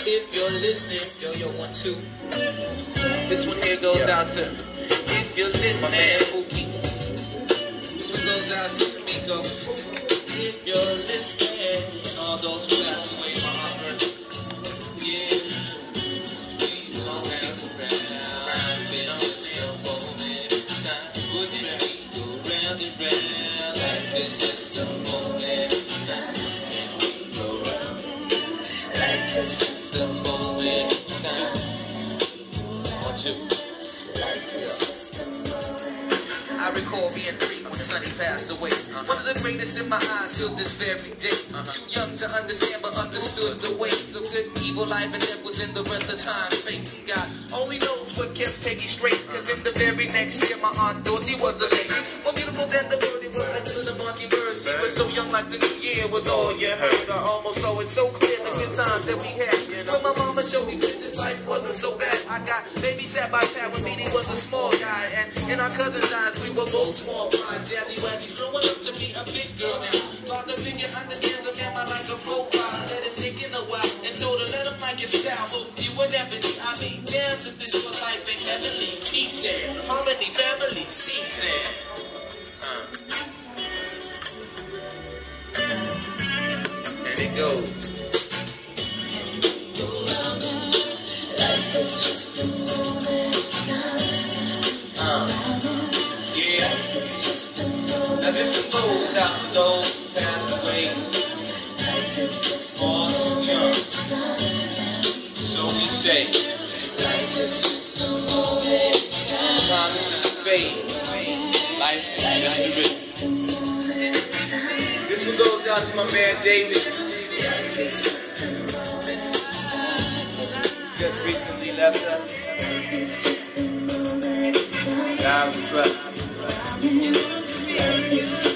if you're listening. Yo, 1, 2. This one here goes out to, if you're listening, my man Pookie. This one goes out to Miko. If you're listening, all those who passed away, my heart hurt. Yeah. We gon' have around, we don't still moment in time. Wouldn't we go round and round? Life is just a moment in time. And we go round. Life is just a moment in time. 1, 2. I recall being 3 when Sonny passed away. One of the greatest in my eyes till this very day. Too young to understand but understood the ways of good, evil, life and death was in the breath of time. Fate and God only knows what kept Peggy straight. Cause in the very next year my Aunt Dorothy was the lady. More beautiful than the birdie was like the mockingbird. She was so young like the new year was all you heard. I almost saw it so clear the good times that we had. When my mama showed me pictures, life wasn't so bad. I got babysat by Pat when Beanie was a small guy. And in our cousin's eyes we were both small flies. Jazzy Wazzy's growing up to be a big girl now. Father figure understands a man like a profile. Let it sink in a while and told her let him like your style. Hope you would never do. I mean, damn, if this was life in heavenly peace and harmony family season. And it goes. Life is just a moment yeah. Now this one goes out to those who passed away. All too young. So we say, life is just a moment. Time is just a phase. Life is just a rhythm. This one goes out to my man David. Just recently left us. God we trust.